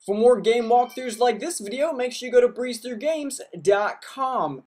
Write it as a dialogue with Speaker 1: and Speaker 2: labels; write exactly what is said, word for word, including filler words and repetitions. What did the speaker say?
Speaker 1: For more game walkthroughs like this video, make sure you go to breeze through games dot com.